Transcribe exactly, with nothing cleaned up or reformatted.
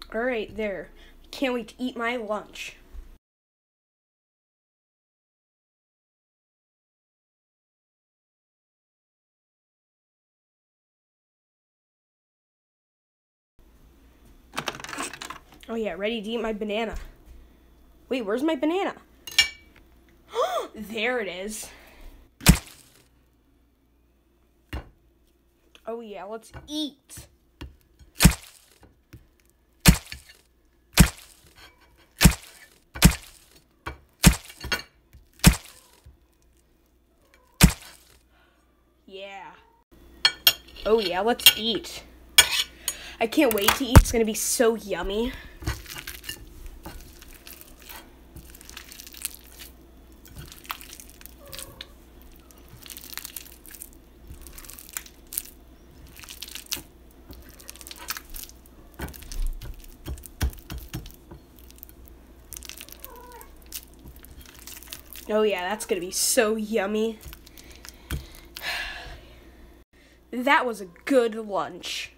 All right, there. Can't wait to eat my lunch. Oh yeah, ready to eat my banana. Wait, where's my banana? There it is. Oh yeah, let's eat. Yeah. Oh yeah, let's eat. I can't wait to eat. It's gonna be so yummy. Oh yeah, that's gonna be so yummy. That was a good lunch.